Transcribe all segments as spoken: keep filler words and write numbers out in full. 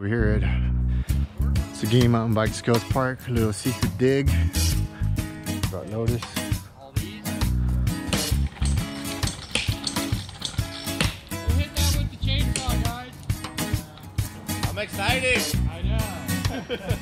We're here at Seguin M T B Skills Park, a little seafood dig. About notice. All these. We'll hit that with the chainsaw, guys. I'm excited. I know.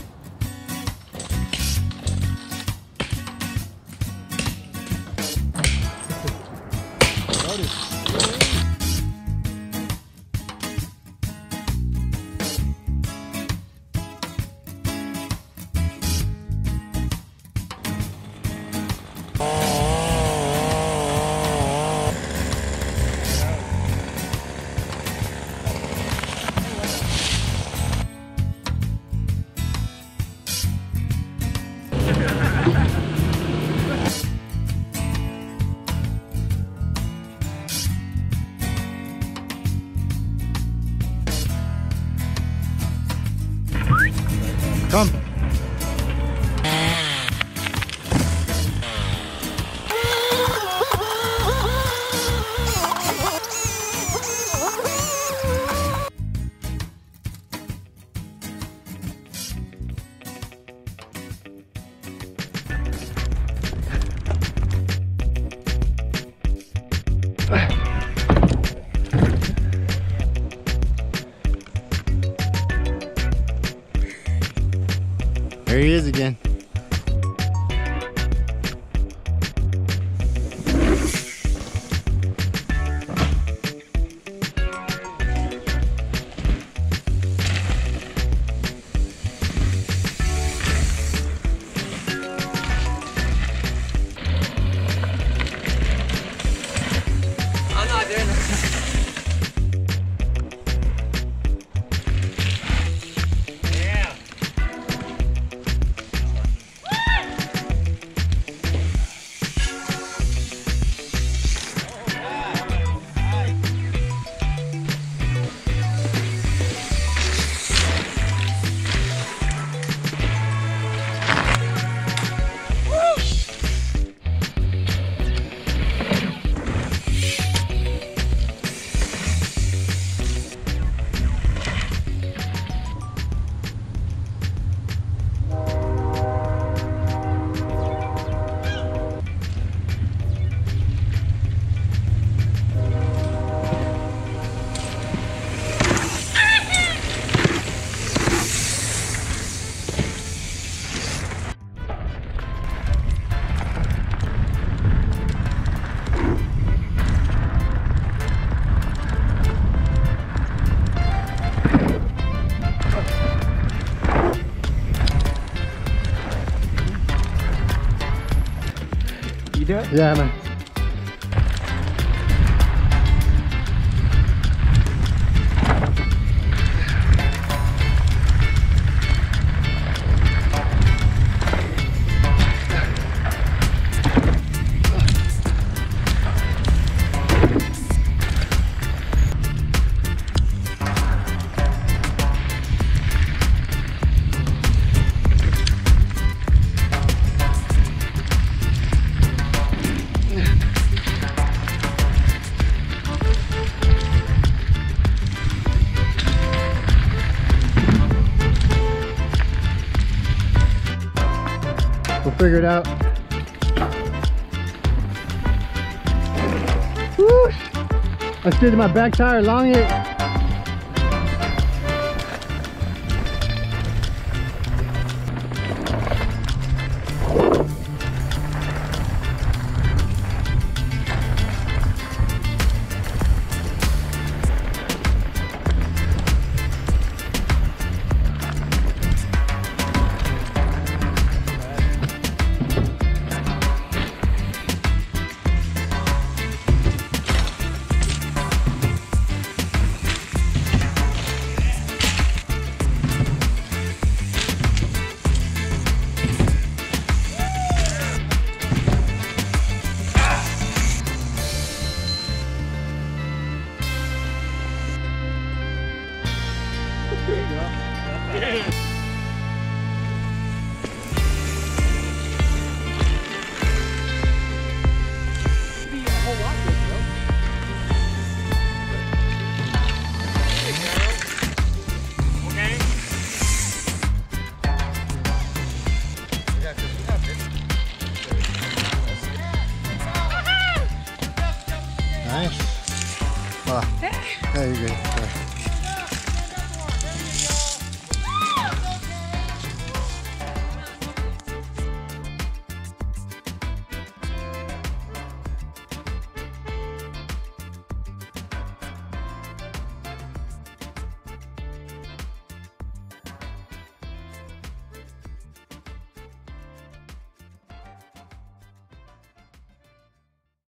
Come. There he is again. I'm not doing this. You do it? Yeah, man. We'll figure it out. Woo! I steered my back tire along it. Nice. Oh, yeah, you're good. Yeah.